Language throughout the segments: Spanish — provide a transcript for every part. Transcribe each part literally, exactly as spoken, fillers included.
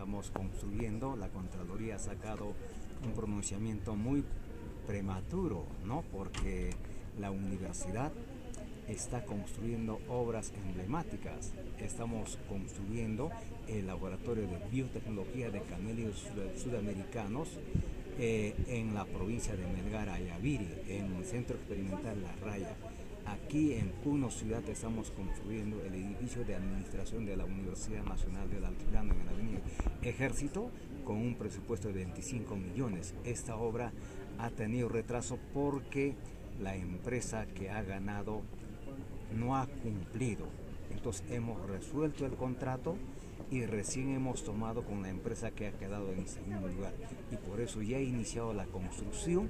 estamos construyendo. La Contraloría ha sacado un pronunciamiento muy prematuro, ¿no? Porque la universidad está construyendo obras emblemáticas. Estamos construyendo el laboratorio de biotecnología de camélidos sud sudamericanos eh, en la provincia de Melgar, Ayaviri, en el Centro Experimental La Raya. Aquí en Puno Ciudad estamos construyendo el edificio de administración de la Universidad Nacional del Altiplano en la avenida Ejército con un presupuesto de veinticinco millones. Esta obra ha tenido retraso porque la empresa que ha ganado no ha cumplido. Entonces hemos resuelto el contrato y recién hemos tomado con la empresa que ha quedado en segundo lugar, y por eso ya ha iniciado la construcción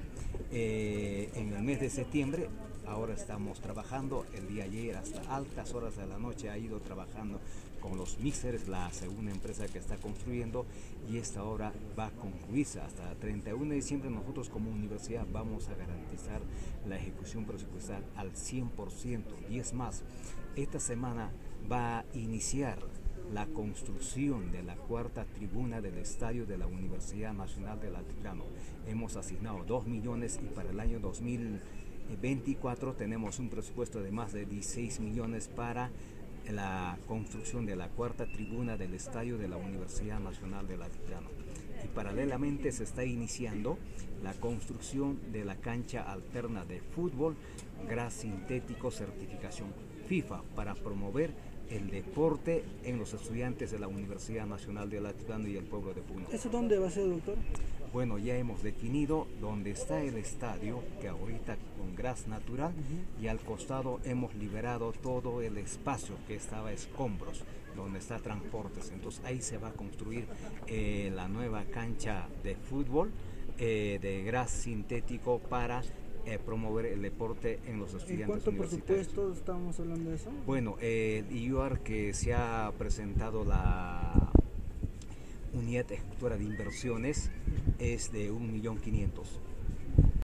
eh, en el mes de septiembre. Ahora estamos trabajando, el día de ayer hasta altas horas de la noche ha ido trabajando con los mixers, la segunda empresa que está construyendo, y esta obra va a concluirse hasta el treinta y uno de diciembre. Nosotros como universidad vamos a garantizar la ejecución presupuestal al cien por ciento, y es más, esta semana va a iniciar la construcción de la cuarta tribuna del estadio de la Universidad Nacional del Altiplano. Hemos asignado dos millones y para el año dos mil veinticuatro tenemos un presupuesto de más de dieciséis millones para la construcción de la cuarta tribuna del estadio de la Universidad Nacional del Altiplano. Y paralelamente se está iniciando la construcción de la cancha alterna de fútbol, gras sintético, certificación FIFA, para promover el deporte en los estudiantes de la Universidad Nacional del Altiplano y el pueblo de Puno. ¿Eso dónde va a ser, doctor? Bueno, ya hemos definido dónde está el estadio, que ahorita con gras natural, uh-huh. y al costado hemos liberado todo el espacio que estaba escombros, donde está transportes. Entonces ahí se va a construir eh, la nueva cancha de fútbol eh, de gras sintético para Eh, promover el deporte en los estudiantes. ¿En cuánto presupuesto estamos hablando de eso? Bueno, eh, el I U A R que se ha presentado la unidad ejecutora de inversiones es de un millón quinientos.